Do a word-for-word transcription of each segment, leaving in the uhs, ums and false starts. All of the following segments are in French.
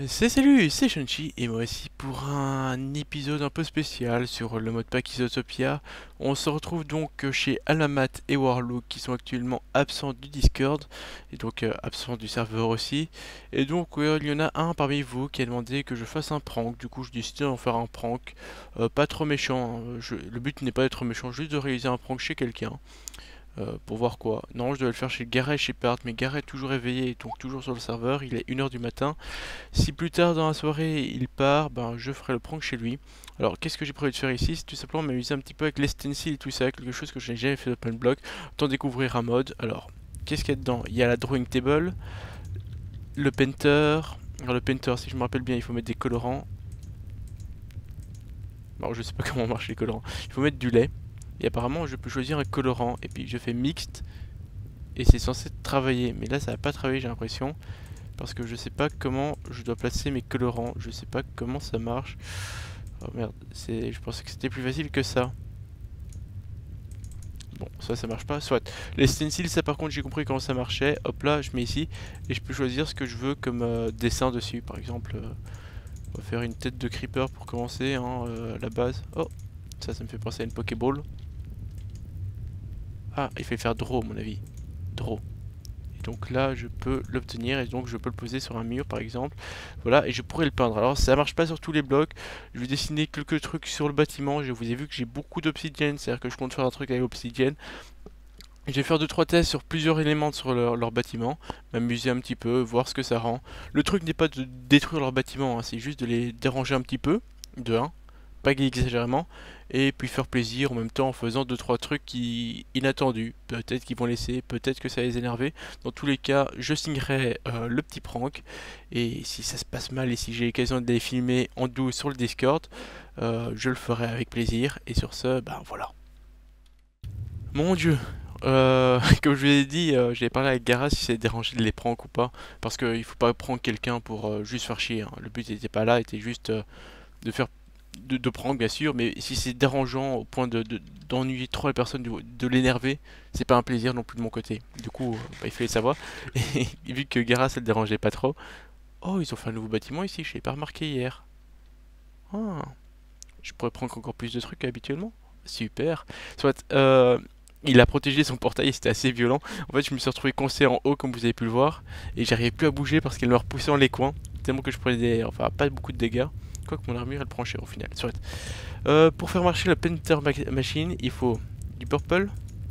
C'est salut, c'est Shunchi et moi ici pour un épisode un peu spécial sur le modpack Isotopia. On se retrouve donc chez Alamat et Warlock qui sont actuellement absents du Discord et donc euh, absents du serveur aussi. Et donc ouais, il y en a un parmi vous qui a demandé que je fasse un prank. Du coup je décidé d'en faire un prank, euh, pas trop méchant, hein. Je- le but n'est pas d'être méchant, juste de réaliser un prank chez quelqu'un. Euh, pour voir quoi. Non, je dois le faire chez Gareth Shepard, mais Gareth est toujours éveillé, donc toujours sur le serveur, il est une heure du matin. Si plus tard dans la soirée il part, ben je ferai le prank chez lui. Alors qu'est-ce que j'ai prévu de faire ici? C'est tout simplement m'amuser un petit peu avec les stencils et tout ça, quelque chose que je n'ai jamais fait d'open block. Autant découvrir un mode. Alors, qu'est-ce qu'il y a dedans? Il y a la drawing table, le painter. Alors le painter, si je me rappelle bien, il faut mettre des colorants. Alors je sais pas comment marchent les colorants. Il faut mettre du lait. Et apparemment je peux choisir un colorant. Et puis je fais mixte. Et c'est censé travailler. Mais là ça va pas travailler j'ai l'impression. Parce que je sais pas comment je dois placer mes colorants. Je sais pas comment ça marche. Oh merde, c'est, je pensais que c'était plus facile que ça. Bon, ça, ça marche pas. Soit. Les stencils, ça par contre, j'ai compris comment ça marchait. Hop là, je mets ici. Et je peux choisir ce que je veux comme euh, dessin dessus. Par exemple, euh, on va faire une tête de creeper pour commencer, hein, euh, à la base. Oh, ça, ça me fait penser à une Pokéball. Ah, il fait faire draw, à mon avis. Draw. Donc là je peux l'obtenir et donc je peux le poser sur un mur par exemple. Voilà, et je pourrais le peindre. Alors ça marche pas sur tous les blocs. Je vais dessiner quelques trucs sur le bâtiment. Je vous ai vu que j'ai beaucoup d'obsidienne, c'est-à-dire que je compte faire un truc avec l'obsidienne. Je vais faire deux trois tests sur plusieurs éléments sur leur, leur bâtiment, m'amuser un petit peu, voir ce que ça rend. Le truc n'est pas de détruire leur bâtiment, hein, c'est juste de les déranger un petit peu, de un, pas exagérément, et puis faire plaisir en même temps en faisant deux trois trucs qui inattendus. Peut-être qu'ils vont laisser, peut-être que ça va les énerver. Dans tous les cas, je signerai euh, le petit prank, et si ça se passe mal et si j'ai l'occasion de les filmer en douce sur le Discord, euh, je le ferai avec plaisir. Et sur ce, ben voilà. Mon dieu, euh, comme je vous ai dit, euh, j'avais parlé avec Gara si ça dérangeait de les pranks ou pas. Parce qu'il faut pas prendre quelqu'un pour euh, juste faire chier, hein. Le but n'était pas là, était juste euh, de faire de, de prank bien sûr. Mais si c'est dérangeant au point de, de- d'ennuyer trop la personne, de, de l'énerver, c'est pas un plaisir non plus de mon côté. Du coup, euh, bah, il fallait savoir. Et vu que Gara ça le dérangeait pas trop. Oh, ils ont fait un nouveau bâtiment ici, je l'ai pas remarqué hier. Ah, je pourrais prendre encore plus de trucs qu'habituellement. Super. Soit, euh, il a protégé son portail et c'était assez violent. En fait, je me suis retrouvé coincé en haut, comme vous avez pu le voir. Et j'arrivais plus à bouger parce qu'elle me repoussait dans les coins. Tellement que je prenais des. Enfin, pas beaucoup de dégâts. Quoique mon armure, elle prend cher au final. Soit. Euh, pour faire marcher la Painter ma- Machine, il faut du purple.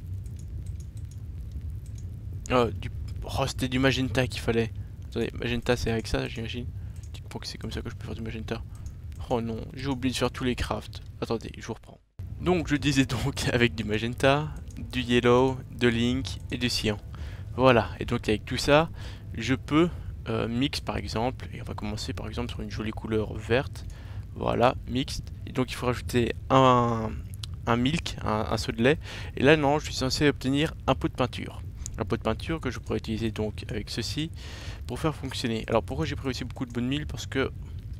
Euh, du... Oh, c'était du magenta qu'il fallait. Attendez, magenta, c'est avec ça, j'imagine. Dites-moi que c'est comme ça que je peux faire du magenta. Oh non, j'ai oublié de faire tous les crafts. Attendez, je vous reprends. Donc je disais donc avec du magenta, du yellow, de link et du cyan. Voilà, et donc avec tout ça, je peux euh, mix par exemple, et on va commencer par exemple sur une jolie couleur verte. Voilà, mixte. Et donc il faut rajouter un, un milk, un, un seau de lait. Et là non, je suis censé obtenir un pot de peinture. Un pot de peinture que je pourrais utiliser donc avec ceci pour faire fonctionner. Alors pourquoi j'ai pris aussi beaucoup de bonnes mille? Parce que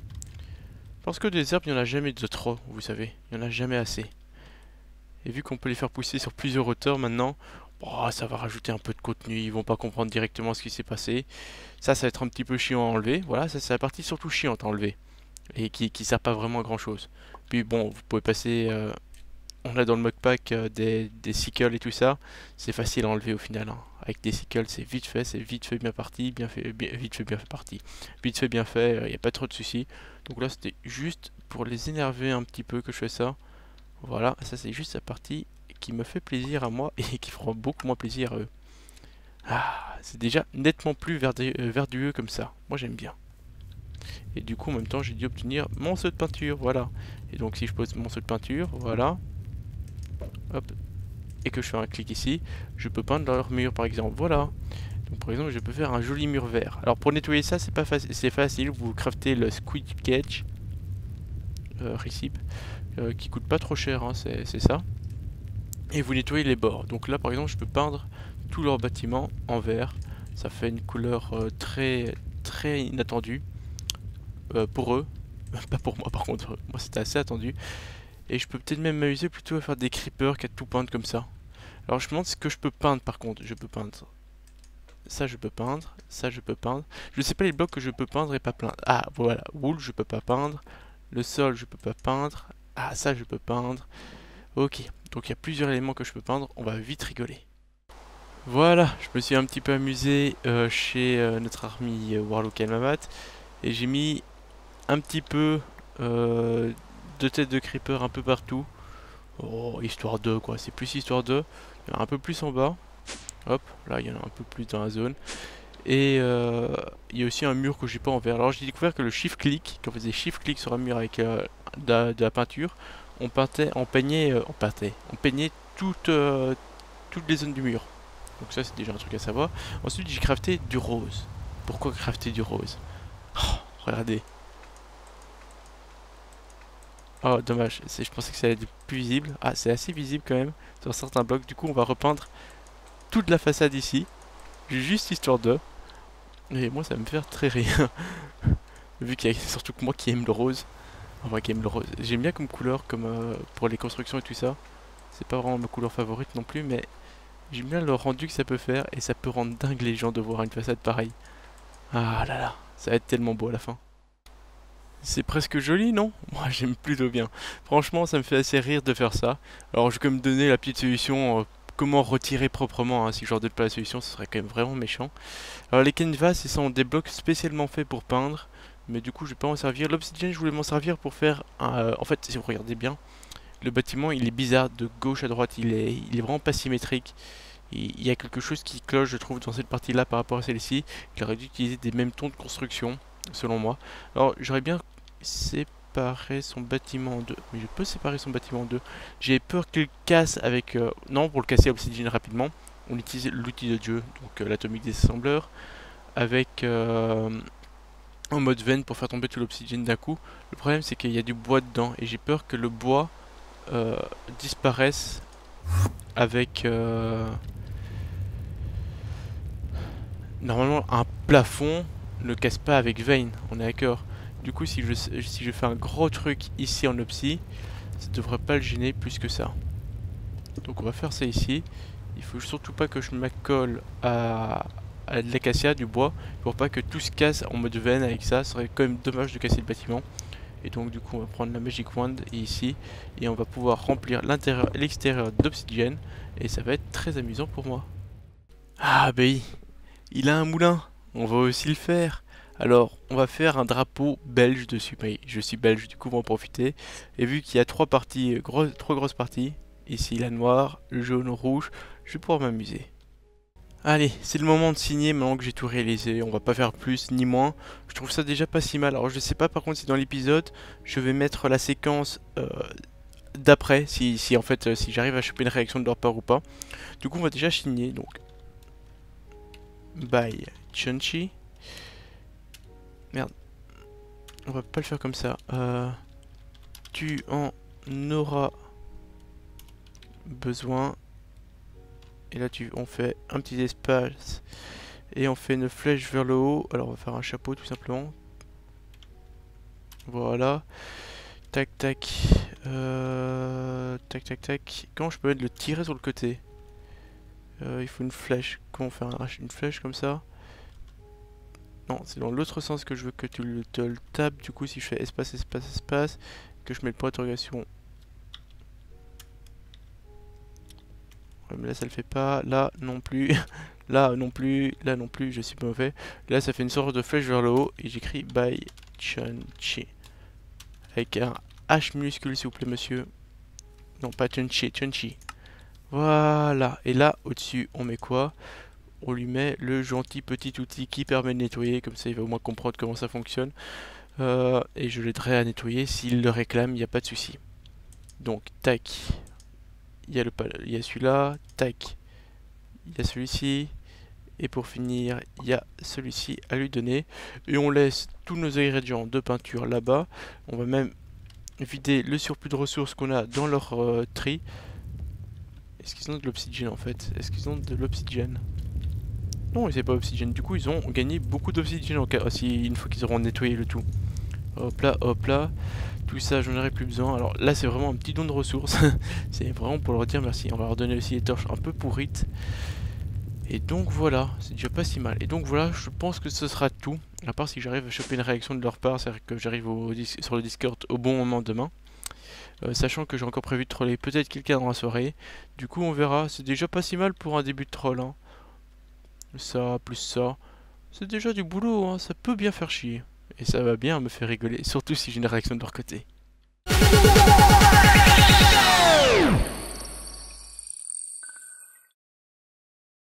parce que des herbes, il n'y en a jamais de trop, vous savez. Il n'y en a jamais assez. Et vu qu'on peut les faire pousser sur plusieurs hauteurs maintenant, oh, ça va rajouter un peu de contenu, ils vont pas comprendre directement ce qui s'est passé. Ça, ça va être un petit peu chiant à enlever. Voilà, ça c'est la partie surtout chiante à enlever. Et qui, qui sert pas vraiment à grand chose. Puis bon, vous pouvez passer... euh, on a dans le modpack euh, des, des sickles et tout ça. C'est facile à enlever au final, hein. Avec des sickles, c'est vite fait, c'est vite fait, bien parti, bien fait, bien, vite fait, bien fait parti. Vite fait, bien fait, il n'y a pas trop de soucis. Donc là, c'était juste pour les énerver un petit peu que je fais ça. Voilà, ça c'est juste la partie qui me fait plaisir à moi et qui fera beaucoup moins plaisir à eux. Ah, c'est déjà nettement plus verdu- euh, verdueux comme ça. Moi j'aime bien. Et du coup en même temps j'ai dû obtenir mon seau de peinture, voilà. Et donc si je pose mon seau de peinture, voilà. Hop. Et que je fais un clic ici, je peux peindre leur mur par exemple, voilà. Donc par exemple je peux faire un joli mur vert. Alors pour nettoyer ça c'est pas facile, c'est facile, vous craftez le squid cage. Euh, Recipe. Euh, qui coûte pas trop cher, hein, c'est c'est ça. Et vous nettoyez les bords. Donc là par exemple je peux peindre tout leur bâtiment en vert. Ça fait une couleur euh, très très inattendue euh, pour eux. Pas pour moi par contre, moi c'était assez attendu. Et je peux peut-être même m'amuser plutôt à faire des creepers qu'à tout peindre comme ça. Alors je me demande ce que je peux peindre par contre. Je peux peindre ça je peux peindre, ça je peux peindre. Je sais pas les blocs que je peux peindre et pas peindre. Ah voilà, wool je peux pas peindre, le sol je peux pas peindre, ah ça je peux peindre. Ok, donc il y a plusieurs éléments que je peux peindre, on va vite rigoler. Voilà, je me suis un petit peu amusé euh, chez euh, notre ami euh, Warlock Almamat et j'ai mis un petit peu euh, de têtes de creeper un peu partout. Oh, histoire de quoi, c'est plus histoire de. Il y en a un peu plus en bas. Hop, là il y en a un peu plus dans la zone. Et euh, il y a aussi un mur que j'ai pas en vert. Alors j'ai découvert que le shift click, quand on faisait shift click sur un mur avec euh, de, la, de la peinture, on peintait, on peignait, euh, on peintait, on peignait toutes, euh, toutes les zones du mur. Donc ça c'est déjà un truc à savoir. Ensuite j'ai crafté du rose. Pourquoi crafter du rose? Oh, regardez. Oh dommage, je pensais que ça allait être plus visible. Ah c'est assez visible quand même sur certains blocs. Du coup on va repeindre toute la façade ici. Juste histoire de. Et moi ça va me faire très rire. Vu qu'il y a surtout que moi qui aime le rose. Enfin qui aime le rose. J'aime bien comme couleur, comme euh, pour les constructions et tout ça. C'est pas vraiment ma couleur favorite non plus mais j'aime bien le rendu que ça peut faire et ça peut rendre dingue les gens de voir une façade pareille. Ah là là, ça va être tellement beau à la fin. C'est presque joli, non? Moi j'aime plutôt bien. Franchement ça me fait assez rire de faire ça. Alors je vais me donner la petite solution, euh, comment retirer proprement, hein. Si je leur donne pas la solution ce serait quand même vraiment méchant. Alors les canvas ce sont des blocs spécialement faits pour peindre. Mais du coup je vais pas m'en servir. L'obsidienne je voulais m'en servir pour faire un, euh, en fait si vous regardez bien, le bâtiment il est bizarre de gauche à droite, il est, il est vraiment pas symétrique. Il y a quelque chose qui cloche je trouve dans cette partie là par rapport à celle-ci. Il aurait dû utiliser des mêmes tons de construction selon moi. Alors j'aurais bien séparé son bâtiment en deux. Mais je peux séparer son bâtiment en deux. J'ai peur qu'il casse avec... Euh, non, pour le casser l'obsidienne rapidement, on utilise l'outil de Dieu, donc euh, l'atomique désassembleur, avec euh, en mode veine pour faire tomber tout l'obsidienne d'un coup. Le problème c'est qu'il y a du bois dedans et j'ai peur que le bois euh, disparaisse avec... Euh, normalement un plafond ne casse pas avec vein, on est d'accord. Du coup si je, si je fais un gros truc ici en obsi, ça devrait pas le gêner plus que ça. Donc on va faire ça ici. Il faut surtout pas que je m'accole à, à de l'acacia, du bois, pour pas que tout se casse en mode veine avec ça. Ce serait quand même dommage de casser le bâtiment. Et donc du coup on va prendre la Magic Wand ici et on va pouvoir remplir l'intérieur et l'extérieur d'obsidienne et ça va être très amusant pour moi. Ah bah oui, il a un moulin, on va aussi le faire. Alors, on va faire un drapeau belge dessus. Oui, je suis belge, du coup, on va en profiter. Et vu qu'il y a trois parties, gros, trois grosses parties, ici la noire, le jaune, le rouge, je vais pouvoir m'amuser. Allez, c'est le moment de signer maintenant que j'ai tout réalisé. On va pas faire plus ni moins. Je trouve ça déjà pas si mal. Alors, je sais pas par contre si dans l'épisode, je vais mettre la séquence euh, d'après, si, si en fait, euh, si j'arrive à choper une réaction de leur part ou pas. Du coup, on va déjà signer. Donc, by Chunchi. Merde. On va pas le faire comme ça. Euh, tu en auras besoin. Et là tu, on fait un petit espace. Et on fait une flèche vers le haut. Alors on va faire un chapeau tout simplement. Voilà. Tac tac. Euh, tac tac tac. Comment je peux mettre le tirer sur le côté? euh, Il faut une flèche. Comment on fait un, une flèche comme ça? Non, c'est dans l'autre sens que je veux que tu le, te le tapes. Du coup, si je fais espace, espace, espace, que je mets le point d'interrogation. Ouais, mais là, ça le fait pas. Là, non plus. Là, non plus. Là, non plus. Je suis mauvais. Là, ça fait une sorte de flèche vers le haut. Et j'écris by Chunchi. Avec un H minuscule, s'il vous plaît, monsieur. Non, pas Chunchi, Chunchi. Voilà. Et là, au-dessus, on met quoi? On lui met le gentil petit outil qui permet de nettoyer, comme ça il va au moins comprendre comment ça fonctionne. Euh, et je l'aiderai à nettoyer s'il le réclame, il n'y a pas de souci. Donc, tac, il y a, le, il y a celui-là, tac, il y a celui-ci, et pour finir, il y a celui-ci à lui donner. Et on laisse tous nos ingrédients de peinture là-bas. On va même vider le surplus de ressources qu'on a dans leur euh, tri. Est-ce qu'ils ont de l'obsidienne en fait? Est-ce qu'ils ont de l'obsidienne? Non, c'est pas obsidienne. Du coup, ils ont gagné beaucoup d'obsidienne en cas, si, une fois qu'ils auront nettoyé le tout. Hop là, hop là. Tout ça, j'en aurai plus besoin. Alors là, c'est vraiment un petit don de ressources. C'est vraiment pour leur dire merci. On va leur donner aussi les torches un peu pourrites. Et donc voilà, c'est déjà pas si mal. Et donc voilà, je pense que ce sera tout. À part si j'arrive à choper une réaction de leur part, c'est-à-dire que j'arrive au dis- sur le Discord au bon moment demain. Euh, sachant que j'ai encore prévu de troller peut-être quelqu'un dans la soirée. Du coup on verra, c'est déjà pas si mal pour un début de troll. Hein. Ça, plus ça, c'est déjà du boulot, hein. Ça peut bien faire chier. Et ça va bien me faire rigoler, surtout si j'ai une réaction de leur côté.